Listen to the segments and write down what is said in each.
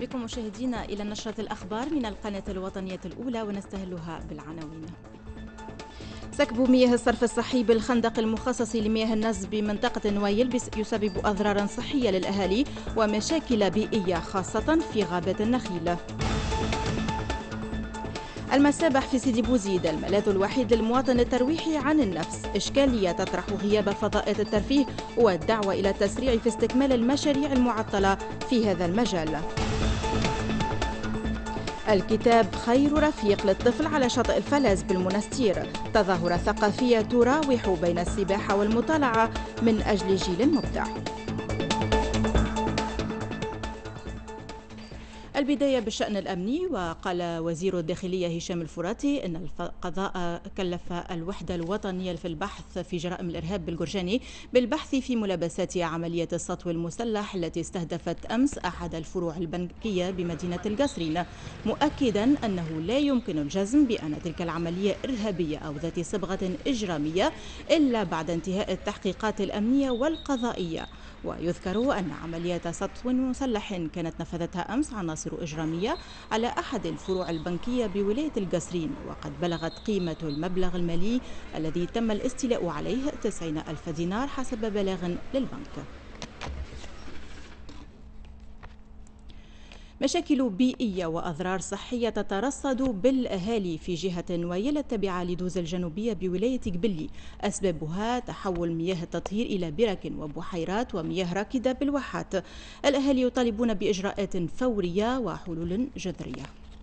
بكم مشاهدينا إلى نشرة الأخبار من القناة الوطنية الأولى، ونستهلها بالعناوين. سكب مياه الصرف الصحي بالخندق المخصص لمياه النز بمنطقة نويل يسبب أضرارا صحية للأهالي ومشاكل بيئية خاصة في غابة النخيل. المسابح في سيدي بوزيد الملاذ الوحيد للمواطن الترويحي عن النفس، إشكالية تطرح غياب فضاءات الترفيه والدعوة إلى التسريع في استكمال المشاريع المعطلة في هذا المجال. الكتاب خير رفيق للطفل على شاطئ الفلز بالمنستير، تظاهرة ثقافية تراوح بين السباحة والمطالعة من أجل جيل مبدع. البداية بالشأن الأمني. وقال وزير الداخلية هشام الفراتي أن القضاء كلف الوحدة الوطنية في البحث في جرائم الإرهاب بالجرجاني بالبحث في ملابسات عملية السطو المسلح التي استهدفت أمس أحد الفروع البنكية بمدينة القصرين، مؤكدا أنه لا يمكن الجزم بأن تلك العملية إرهابية أو ذات صبغة إجرامية إلا بعد انتهاء التحقيقات الأمنية والقضائية. ويذكر أن عملية سطو مسلح كانت نفذتها أمس عناصر إجرامية على أحد الفروع البنكية بولاية القصرين، وقد بلغت قيمة المبلغ المالي الذي تم الاستيلاء عليه 90,000 دينار حسب بلاغ للبنك. مشاكل بيئية وأضرار صحية تترصد بالأهالي في جهة نويل التابعة لدوز الجنوبية بولاية قبلي، أسبابها تحول مياه التطهير إلى برك وبحيرات ومياه راكدة بالواحات. الأهالي يطالبون بإجراءات فورية وحلول جذرية.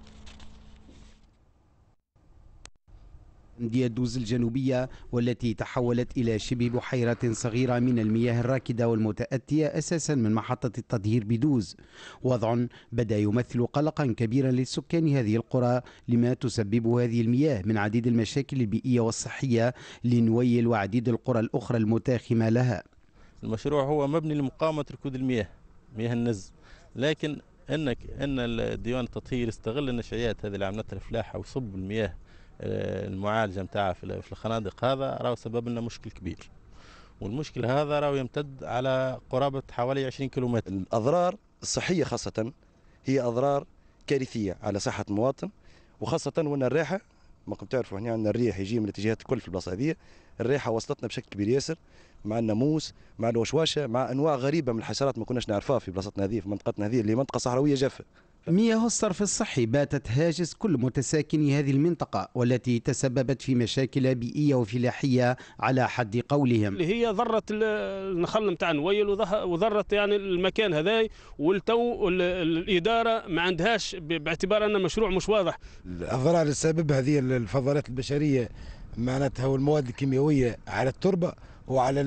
أندية دوز الجنوبية والتي تحولت إلى شبه بحيرة صغيرة من المياه الراكدة والمتأتية أساسا من محطة التطهير بدوز، وضع بدأ يمثل قلقا كبيرا لسكان هذه القرى لما تسببه هذه المياه من عديد المشاكل البيئية والصحية لنويل وعديد القرى الأخرى المتاخمة لها. المشروع هو مبني لمقاومة ركود المياه، مياه النز، لكن ان ديوان التطهير استغل النشعيات هذه اللي عملتها الفلاحة وصب المياه المعالجة متاعها في الخنادق، هذا راهو سبب لنا مشكل كبير، والمشكل هذا راهو يمتد على قرابة حوالي 20 كيلومتر. الأضرار الصحية خاصة هي أضرار كارثية على صحة المواطن، وخاصة وأن الريحة ما كنتم تعرفوا هنا عندنا الريح يجي من الاتجاهات الكل في البلاصة هذه، الريحة وصلتنا بشكل كبير ياسر، مع الناموس مع الوشواشة مع أنواع غريبة من الحشرات ما كناش نعرفها في بلاصتنا هذه، في منطقتنا هذه اللي منطقة صحراوية جافة. مياه الصرف الصحي باتت هاجس كل متساكني هذه المنطقة، والتي تسببت في مشاكل بيئية وفلاحية على حد قولهم، اللي هي ضرت النخل نتاع نويل وضرت يعني المكان هذا، والتو الإدارة ما عندهاش باعتبار أن المشروع مش واضح. الأضرار السبب هذه الفضلات البشرية معناتها والمواد الكيميائية على التربة وعلى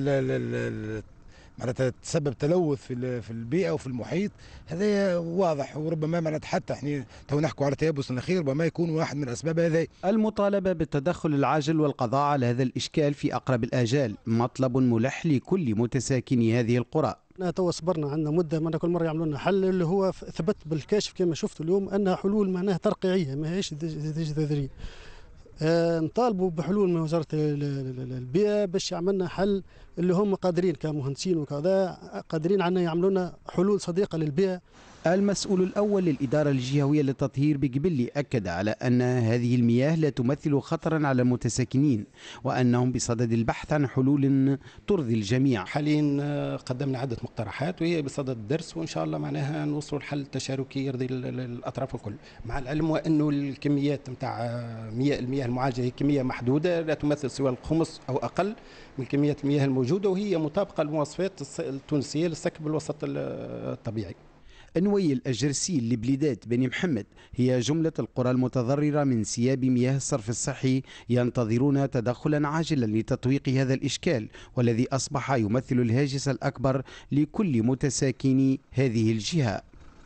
معناتها تسبب تلوث في البيئه وفي المحيط، هذا واضح، وربما معناتها حتى احنا تو نحكوا على تيبس النخيل ربما يكون واحد من الاسباب هذه. المطالبه بالتدخل العاجل والقضاء على هذا الاشكال في اقرب الاجال مطلب ملح لكل متساكني هذه القرى. تو صبرنا عندنا مده، معناتها كل مره يعملوا لنا حل اللي هو ثبت بالكاشف كما شفتوا اليوم انها حلول معناها ترقيعيه ماهيش جذريه. نطالبوا بحلول من وزارة البيئة باش يعملنا حل اللي هم قادرين كمهندسين وكذا قادرين عنا يعملوا لنا حلول صديقة للبيئة. المسؤول الأول للإدارة الجهوية للتطهير بقبلي أكد على أن هذه المياه لا تمثل خطرا على المتساكنين، وأنهم بصدد البحث عن حلول ترضي الجميع. حاليا قدمنا عدة مقترحات وهي بصدد الدرس، وإن شاء الله معناها نوصلوا لحل تشاركي يرضي الأطراف الكل، مع العلم وأنه الكميات نتاع المياه المعالجة هي كمية محدودة لا تمثل سوى الخمس أو أقل من كمية المياه الموجودة، وهي مطابقة للمواصفات التونسية للسكب الوسط الطبيعي. نويل، الجرسيل، لبليدات، بني محمد هي جملة القرى المتضررة من سياب مياه الصرف الصحي ينتظرون تدخلا عاجلا لتطويق هذا الإشكال، والذي أصبح يمثل الهاجس الأكبر لكل متساكني هذه الجهة.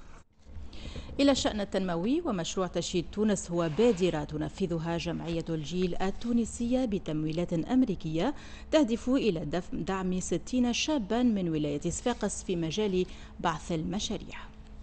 إلى الشأن التنموي. ومشروع تشييد تونس هو بادرة تنفذها جمعية الجيل التونسية بتمويلات أمريكية تهدف إلى دعم 60 شابا من ولاية صفاقس في مجال بعث المشاريع.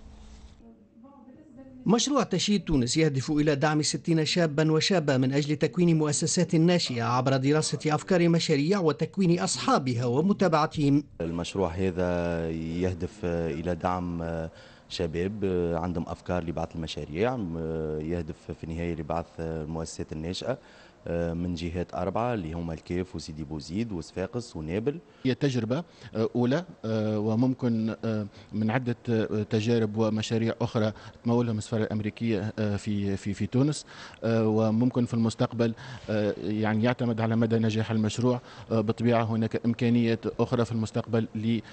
مشروع تشييد تونس يهدف إلى دعم 60 شابا وشابة من أجل تكوين مؤسسات ناشئة عبر دراسة أفكار مشاريع وتكوين أصحابها ومتابعتهم. المشروع هذا يهدف إلى دعم شباب عندهم أفكار لبعث المشاريع، يهدف في النهاية لبعث المؤسسات الناشئة من جهات 4 اللي هما الكاف وسيدي بوزيد وصفاقس ونابل. هي تجربة أولى وممكن من عدة تجارب ومشاريع أخرى تمولها السفارة الأمريكية في تونس، وممكن في المستقبل يعني يعتمد على مدى نجاح المشروع. بالطبيعة هناك إمكانيات أخرى في المستقبل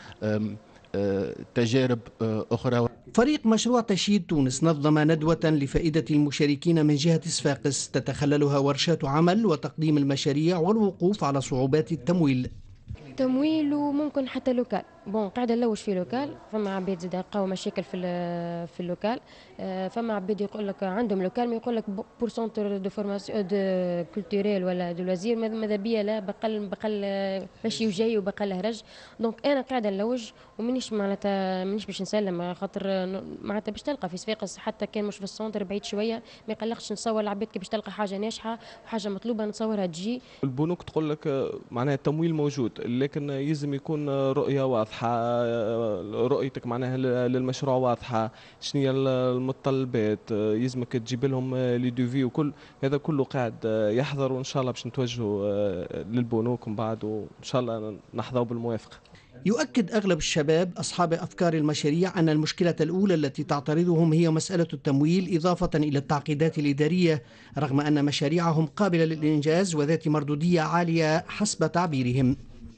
تجارب أخرى. فريق مشروع تشييد تونس نظم ندوة لفائدة المشاركين من جهة صفاقس تتخللها ورشات عمل وتقديم المشاريع والوقوف على صعوبات التمويل. تمويل وممكن حتى لوكال. قاعدة نلوج في لوكال، فما عباد زاد لقاو مشاكل في اللوكال، فما عباد يقول لك عندهم لوكال ما يقول لك بور سونتر دو فورماسيون دو كولتوريل ولا دو لوزير ماذا بيا لا بقل ماشي وجاي وبقل هرج. دونك انا قاعدة نلوج ومانيش معناتها مانيش باش نسلم، خاطر معناتها باش تلقى في صفاقس حتى كان مش في السونتر بعيد شويه ما يقلقش نصور العباد كي باش تلقى حاجه ناجحه وحاجه مطلوبه نتصورها تجي. البنوك تقول لك معناها التمويل موجود، لكن يلزم يكون رؤيه واضحه، رؤيتك معناها للمشروع واضحه، شنو هي المتطلبات، يلزمك تجيب لهم لي دوفي وكل هذا كله قاعد يحضر، وان شاء الله باش نتوجهوا للبنوك من بعد وان شاء الله نحظوا بالموافقه. يؤكد أغلب الشباب أصحاب أفكار المشاريع أن المشكلة الأولى التي تعترضهم هي مسألة التمويل إضافة إلى التعقيدات الإدارية، رغم أن مشاريعهم قابلة للإنجاز وذات مردودية عالية حسب تعبيرهم.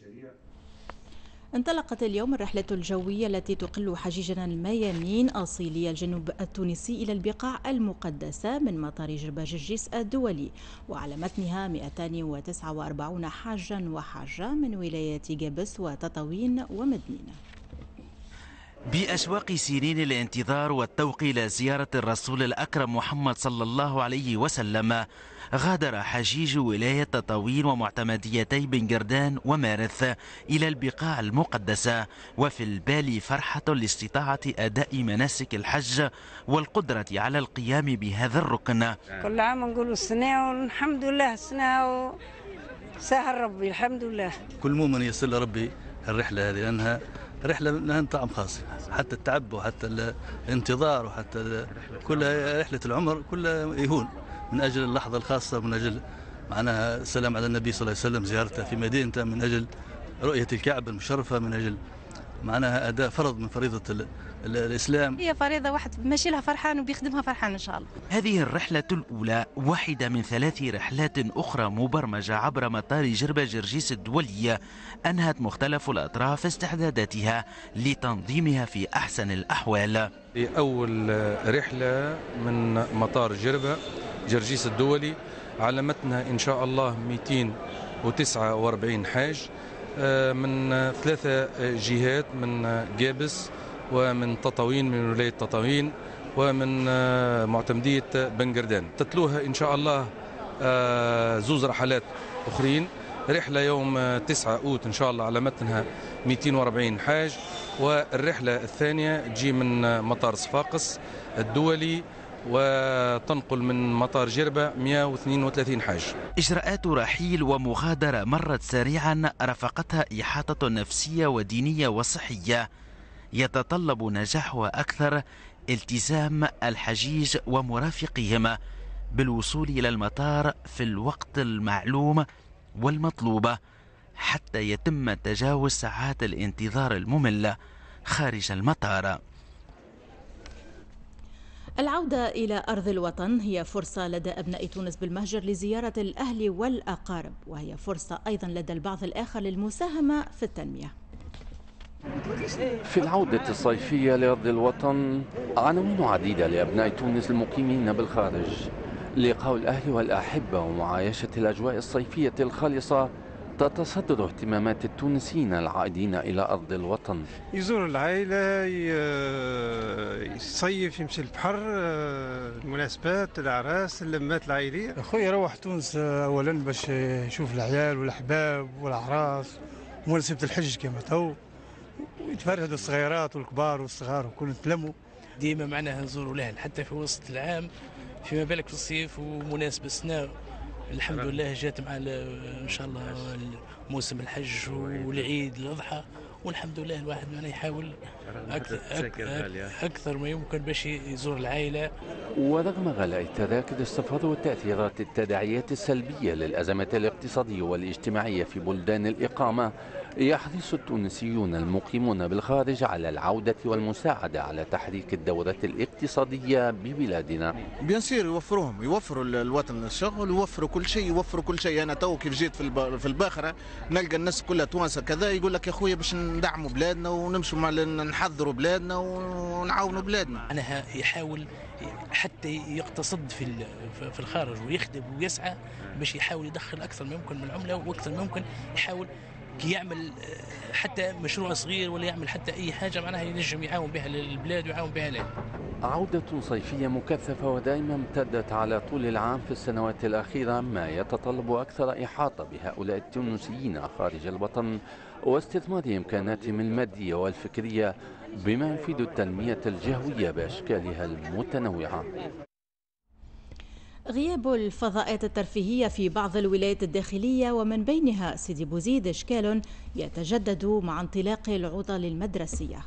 انطلقت اليوم الرحلة الجوية التي تقل حجيجنا الميامين أصيلي الجنوب التونسي إلى البقاع المقدسة من مطار جربة جرجيس الدولي، وعلى متنها 249 حاجا وحاجة من ولايات جابس وتطاوين ومدنينة. بأشواق سنين الانتظار والتوق إلى زيارة الرسول الأكرم محمد صلى الله عليه وسلم، غادر حجيج ولاية تطاوين ومعتمديتي بن جردان ومارث إلى البقاع المقدسة، وفي البال فرحة لاستطاعة أداء مناسك الحج والقدرة على القيام بهذا الركن. كل عام نقول السنة والحمد لله، السنة سهل ربي الحمد لله. كل مؤمن يصل ربي الرحلة هذه لأنها رحلة لها طعم خاص، حتى التعب وحتى الانتظار وحتى كل رحلة العمر كلها يهون من أجل اللحظة الخاصة، من أجل معناها السلام على النبي صلى الله عليه وسلم، زيارته في مدينته، من أجل رؤية الكعبة المشرفة، من أجل معناها أداء فرض من فريضة الإسلام. هي فريضة واحد ماشي لها فرحان وبيخدمها فرحان إن شاء الله. هذه الرحلة الأولى واحدة من 3 رحلات أخرى مبرمجة عبر مطار جربة جرجيس الدولية أنهت مختلف الأطراف استعداداتها لتنظيمها في أحسن الأحوال. أول رحلة من مطار جربة جرجيس الدولي على متنها إن شاء الله 249 حاج من 3 جهات، من جابس ومن تطاوين من ولاية تطاوين ومن معتمدية بن جردان. تتلوها إن شاء الله 2 رحلات أخرين، رحلة يوم 9 أوت إن شاء الله على متنها 240 حاج، والرحلة الثانية تجي من مطار صفاقس الدولي وتنقل من مطار جربة 132 حاج. إجراءات رحيل ومغادرة مرت سريعا رافقتها إحاطة نفسية ودينية وصحية يتطلب نجاحها أكثر التزام الحجيج ومرافقيهم بالوصول إلى المطار في الوقت المعلوم والمطلوب حتى يتم تجاوز ساعات الانتظار المملة خارج المطار. العودة إلى أرض الوطن هي فرصة لدى أبناء تونس بالمهجر لزيارة الأهل والأقارب، وهي فرصة أيضا لدى البعض الآخر للمساهمة في التنمية. في العودة الصيفية لأرض الوطن عناوين عديدة لأبناء تونس المقيمين بالخارج، لقاء الأهل والأحبة ومعايشة الأجواء الصيفية الخالصة تتصدر اهتمامات التونسيين العائدين إلى أرض الوطن. يزور العائلة، يصيف، يمشي البحر، المناسبات، الأعراس، اللمات العائلية. أخوي يروح تونس أولا باش يشوف العيال والأحباب والأعراس ومناسبة الحج كما تو، ويتفرهدوا الصغيرات والكبار والصغار وكل نتلموا. ديما معناها نزوروا الأهل حتى في وسط العام، فيما بالك في الصيف ومناسبة السنة. الحمد لله جات مع ان شاء الله موسم الحج والعيد الاضحى والحمد لله الواحد ما يحاول أكثر ما يمكن باش يزور العائلة. ورغم غلاء التذاكر السفر والتأثيرات التداعيات السلبية للأزمة الاقتصادية والاجتماعية في بلدان الإقامة، يحرص التونسيون المقيمون بالخارج على العودة والمساعدة على تحريك الدورة الاقتصادية ببلادنا. بيان سير يوفروا الوطن الشغل، يوفروا كل شيء. أنا تو كيف جيت في الباخرة نلقى الناس كلها توانسة كذا يقول لك يا خويا باش ندعموا بلادنا ونمشوا نحضروا بلادنا ونعاونوا بلادنا. أنا يحاول حتى يقتصد في الخارج ويخدم ويسعى باش يحاول يدخل أكثر ما يمكن من العملة، وأكثر ما يمكن يحاول كي يعمل حتى مشروع صغير ولا يعمل حتى أي حاجة معناها ينجم يعاون بها البلاد ويعاون بها الأهل. عودة صيفية مكثفة ودائما امتدت على طول العام في السنوات الأخيرة، ما يتطلب أكثر إحاطة بهؤلاء التونسيين خارج الوطن واستثمار إمكاناتهم المادية والفكرية بما يفيد التنمية الجهوية بأشكالها المتنوعة. غياب الفضاءات الترفيهية في بعض الولايات الداخلية ومن بينها سيدي بوزيد إشكال يتجدد مع انطلاق العطل المدرسية.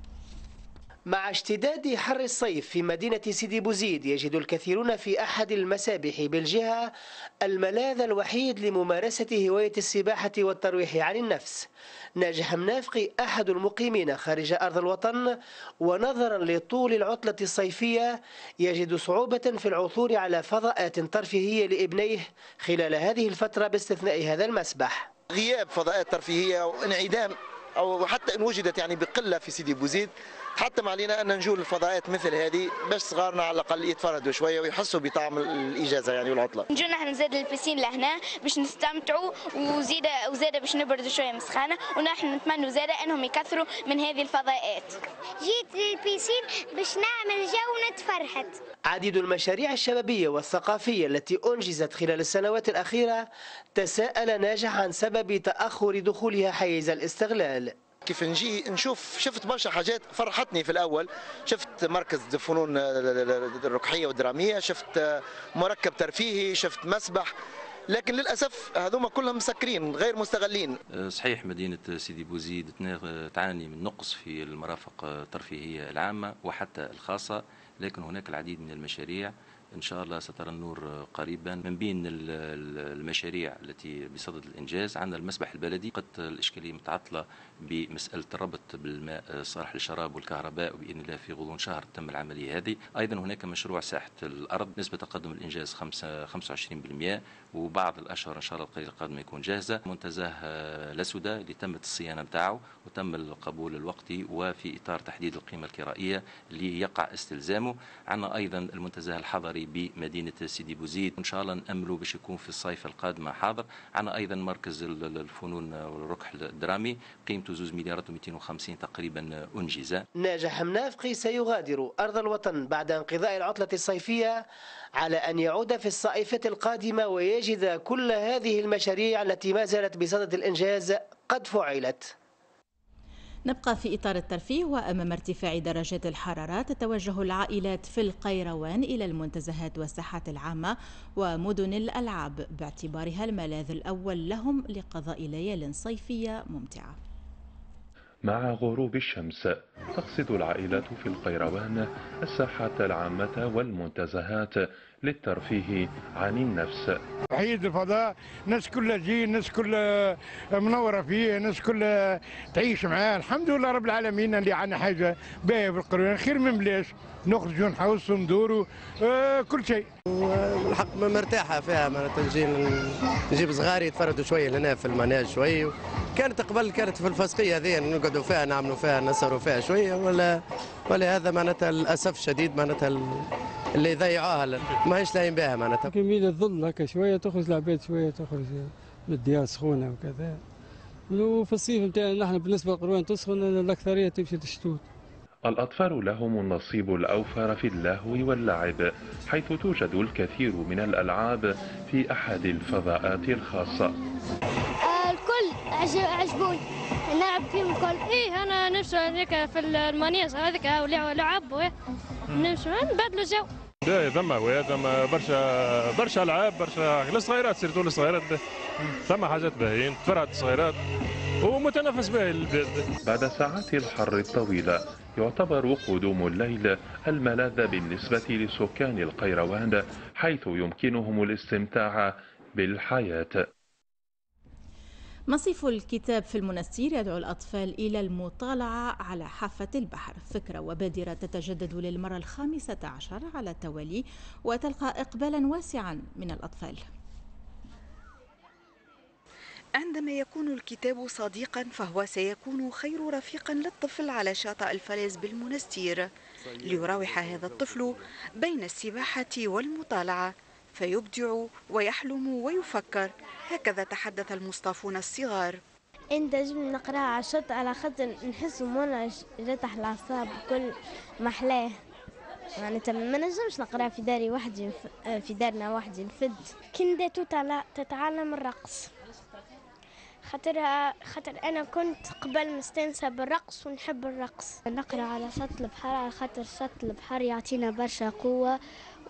مع اشتداد حر الصيف في مدينة سيدي بوزيد، يجد الكثيرون في أحد المسابح بالجهة الملاذ الوحيد لممارسة هواية السباحة والترويح عن النفس. ناجح منافقي أحد المقيمين خارج أرض الوطن، ونظرا لطول العطلة الصيفية يجد صعوبة في العثور على فضاءات ترفيهية لابنيه خلال هذه الفترة باستثناء هذا المسبح. غياب فضاءات ترفيهية وانعدام أو حتى إن وجدت يعني بقلة في سيدي بوزيد، حتى ما علينا أن نجول الفضاءات مثل هذه باش صغارنا على الأقل يتفردوا شوية ويحسوا بطعم الإجازة يعني والعطلة. نجونا احنا نزاد البسين لهنا باش نستمتعوا وزيادة باش نبردوا شوية من السخانة، ونحن نتمنوا زادة أنهم يكثروا من هذه الفضاءات. جيت للبسين باش نعمل جو ونتفرحت. عديد المشاريع الشبابية والثقافية التي أنجزت خلال السنوات الأخيرة تساءل ناجح عن سبب تأخر دخولها حيز الاستغلال. كيف نجي نشوف شفت برشا حاجات فرحتني في الأول، شفت مركز الفنون الرقحية والدرامية، شفت مركب ترفيهي، شفت مسبح، لكن للأسف هذوما كلهم مسكرين غير مستغلين. صحيح مدينة سيدي بوزيد تعاني من نقص في المرافق الترفيهية العامة وحتى الخاصة، لكن هناك العديد من المشاريع إن شاء الله سترى النور قريبا. من بين المشاريع التي بصدد الإنجاز عندنا المسبح البلدي، قد الإشكالية متعطلة بمسألة الربط بالماء الصالح للشراب والكهرباء، وبإذن الله في غضون شهر تم العملية هذه. أيضا هناك مشروع ساحة الأرض نسبة تقدم الإنجاز 25%، وبعض الأشهر إن شاء الله القليل القادم يكون جاهزة. منتزه لسودة اللي تمت الصيانة بتاعه وتم القبول الوقتي وفي إطار تحديد القيمة الكرائية اللي يقع استلزامه. عندنا أيضا المنتزه الحضري بمدينة سيدي بوزيد، إن شاء الله نأمله باش يكون في الصيف القادمة حاضر. عندنا أيضا مركز الفنون والركح الدرامي قيمته 2 مليارات و250 تقريبا أنجز. ناجح منافقي سيغادر أرض الوطن بعد انقضاء العطلة الصيفية على أن يعود في الصيفة القادمة ويجد كل هذه المشاريع التي ما زالت بصدد الإنجاز قد فعلت. نبقى في إطار الترفيه، وأمام ارتفاع درجات الحرارة تتوجه العائلات في القيروان إلى المنتزهات والساحات العامة ومدن الألعاب باعتبارها الملاذ الأول لهم لقضاء ليال صيفية ممتعة. مع غروب الشمس تقصد العائلات في القيروان الساحات العامة والمنتزهات للترفيه عن النفس. عيد الفضاء الناس كلها تجي، الناس كلها منوره فيه، الناس كلها تعيش معاه. الحمد لله رب العالمين اللي عندنا حاجه باهيه في القرية، خير من بلاش نخرجوا نحوسوا ندوروا كل شيء. الحق مرتاحه فيها، معناتها نجيب صغاري يتفردوا شويه لنا في المناج شويه. كانت قبل كانت في الفسقيه هذه نقعدوا فيها نعملوا فيها نسهروا فيها شويه، ولا هذا معناتها للاسف شديد معناتها اللي يضيعوها ماهيش لاين بها معناتها. كمية الظل هكا شويه تخرج العباد شويه تخرج بالديار سخونه وكذا. وفي الصيف نتاعنا نحن بالنسبه للقروان تسخن، الاكثريه تمشي تشتوت. الأطفال لهم النصيب الأوفر في اللهو واللعب، حيث توجد الكثير من الألعاب في أحد الفضاءات الخاصة. الكل عجبوني نلعب فيهم الكل. إيه أنا نمشي هذيك في المانيز هذيك ولعب نمشي نبدلوا جو. لا ثم برشا ألعاب، برشا للصغيرات سيرتو للصغيرات ثم حاجات باهيين تفرحت الصغيرات ومتنفس به البلاد. بعد ساعات الحر الطويلة يعتبر قدوم الليل الملاذ بالنسبة لسكان القيروان، حيث يمكنهم الاستمتاع بالحياة. مصيف الكتاب في المنستير يدعو الأطفال إلى المطالعة على حافة البحر، فكرة وبادرة تتجدد للمرة ال15 على التوالي وتلقى إقبالا واسعا من الأطفال. عندما يكون الكتاب صديقا فهو سيكون خير رفيق للطفل على شاطئ الفلز بالمنستير، ليراوح هذا الطفل بين السباحة والمطالعة فيبدع ويحلم ويفكر. هكذا تحدث المصطافون الصغار. انت جبنا نقراها على الشط على خاطر نحس منى جتح الاعصاب بكل محلاه، يعني ما نجمش نقراها في داري وحدي، في دارنا وحدي نفد. كنت تتعلم الرقص خاطر انا كنت قبل مستانسه بالرقص ونحب الرقص. نقرا على شط البحر على خاطر شط البحر يعطينا برشا قوه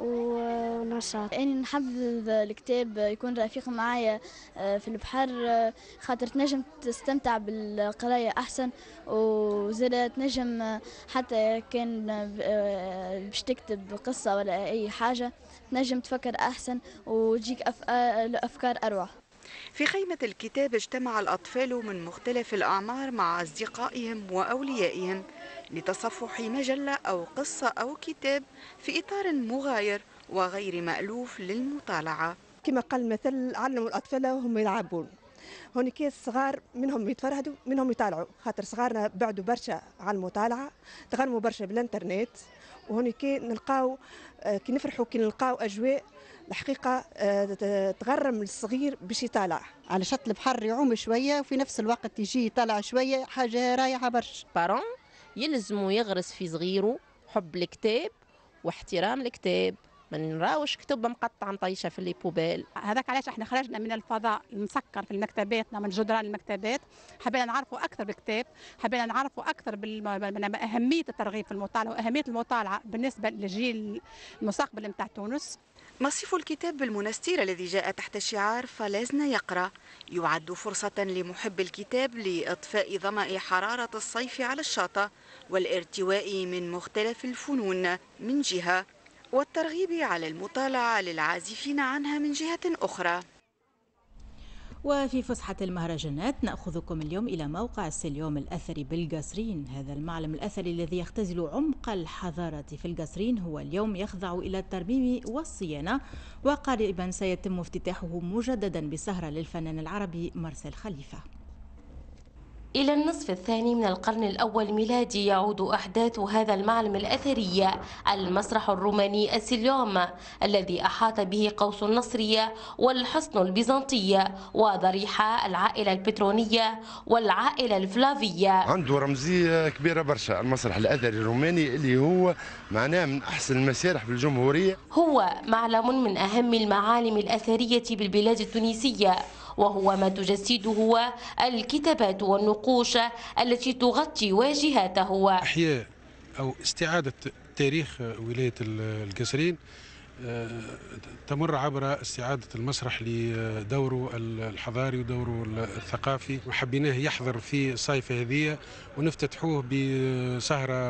ونشاط. أنا نحب الكتاب يكون رفيق معايا في البحر، خاطر تنجم تستمتع بالقراية أحسن، وزادة تنجم حتى كان باش تكتب قصة ولا أي حاجة تنجم تفكر أحسن وتجيك أفكار أروع. في خيمة الكتاب اجتمع الأطفال من مختلف الأعمار مع أصدقائهم وأوليائهم لتصفح مجلة أو قصة أو كتاب في إطار مغاير وغير مألوف للمطالعة. كما قال المثل علموا الأطفال وهم يلعبون. هونيك الصغار منهم يتفرهدوا منهم يطالعوا، خاطر صغارنا بعدوا برشا على المطالعة، تغرموا برشا بالإنترنت، وهونيك نلقاو كي نفرحوا كي نلقاو أجواء الحقيقة تغرم الصغير باش يطالع على شط البحر، يعوم شوية وفي نفس الوقت يجي يطالع شوية، حاجة رايحة برشا. بارون يلزموا يغرس في صغيره حب الكتاب واحترام الكتاب، ما نراوش كتب مقطع مطيشه في ليبوبيل. هذاك علاش احنا خرجنا من الفضاء المسكر في مكتباتنا من جدران المكتبات، حبينا نعرفوا اكثر بالكتاب، حبينا نعرفوا اكثر باهميه الترغيب في المطالعه واهميه المطالعه بالنسبه للجيل المستقبل نتاع تونس. مصيف الكتاب بالمنستير الذي جاء تحت شعار فلازنا يقرأ يعد فرصة لمحب الكتاب لإطفاء ظمأ حرارة الصيف على الشاطئ والارتواء من مختلف الفنون من جهة، والترغيب على المطالعة للعازفين عنها من جهة أخرى. وفي فسحة المهرجانات نأخذكم اليوم إلى موقع السليوم الأثري بالقصرين. هذا المعلم الأثري الذي يختزل عمق الحضارة في القصرين هو اليوم يخضع إلى الترميم والصيانة، وقريبا سيتم افتتاحه مجددا بسهرة للفنان العربي مارسيل خليفة. إلى النصف الثاني من القرن الأول ميلادي يعود أحداث هذا المعلم الأثري المسرح الروماني السليوم الذي أحاط به قوس النصرية والحصن البيزنطي وضريحة العائلة البترونية والعائلة الفلافية. عنده رمزية كبيرة برشا المسرح الأثري الروماني اللي هو معناه من أحسن المسارح في الجمهورية. هو معلم من أهم المعالم الأثرية بالبلاد التونسية، وهو ما تجسده الكتابات والنقوش التي تغطي واجهاته. إحياء أو استعادة تاريخ ولاية القصرين تمر عبر استعادة المسرح لدوره الحضاري ودوره الثقافي، وحبيناه يحضر في الصيفة هذه ونفتتحوه بسهرة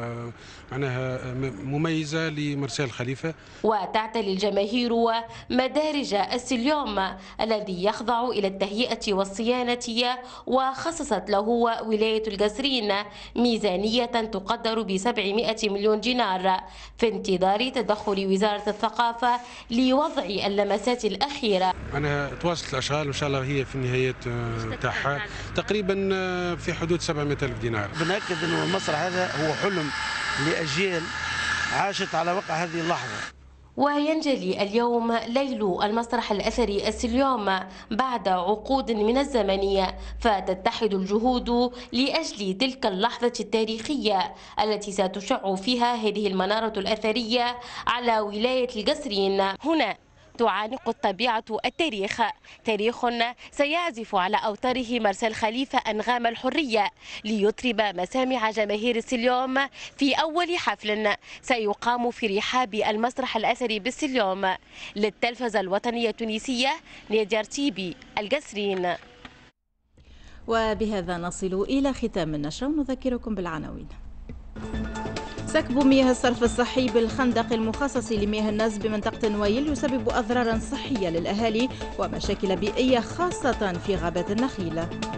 معناها مميزة لمارسيل خليفة. وتعتلي الجماهير مدارج السليوم الذي يخضع إلى التهيئة والصيانة، وخصصت له ولاية القصرين ميزانية تقدر ب700 مليون دينار في انتظار تدخل وزارة الثقافة لوضع اللمسات الأخيرة. أنا تواصلت الأشغال وإن شاء الله هي في النهاية تاعها تقريبا في حدود 700,000 دينار. بنأكد أن المسرح هذا هو حلم لأجيال عاشت على وقع هذه اللحظة. وينجلي اليوم ليل المسرح الأثري السليوم بعد عقود من الزمن، فتتحد الجهود لأجل تلك اللحظة التاريخية التي ستشع فيها هذه المنارة الأثرية على ولاية القصرين. هنا تعانق الطبيعة التاريخ، تاريخ سيعزف على أوتاره مارسيل خليفة أنغام الحرية ليطرب مسامع جماهير السليوم في أول حفل سيقام في رحاب المسرح الأثري بالسليوم. للتلفزة الوطنية التونسية نادية رتيبي، القصرين. وبهذا نصل إلى ختام النشرة ونذكركم بالعناوين. سكب مياه الصرف الصحي بالخندق المخصص لمياه الناس بمنطقة نويل يسبب أضرارا صحية للأهالي ومشاكل بيئية خاصة في غابات النخيل.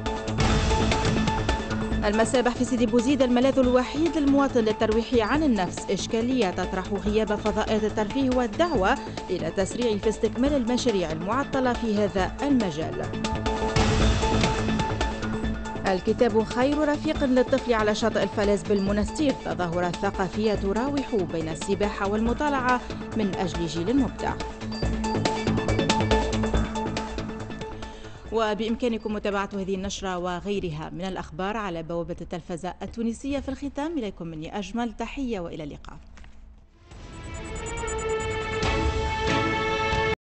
المسابح في سيدي بوزيد الملاذ الوحيد للمواطن للترويح عن النفس، إشكالية تطرح غياب فضاءات الترفيه والدعوة إلى تسريع في استكمال المشاريع المعطلة في هذا المجال. الكتاب خير رفيق للطفل على شاطئ الفلاس بالمنستير، تظاهرات ثقافية تراوح بين السباحة والمطالعة من أجل جيل مبدع. وبإمكانكم متابعة هذه النشرة وغيرها من الأخبار على بوابة التلفزة التونسية. في الختام إليكم مني أجمل تحية وإلى اللقاء.